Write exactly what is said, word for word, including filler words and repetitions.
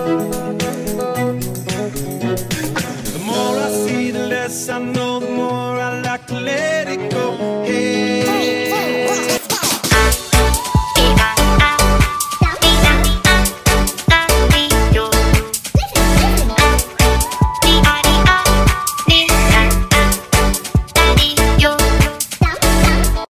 The more I see, the less I know, the more I like to let it go.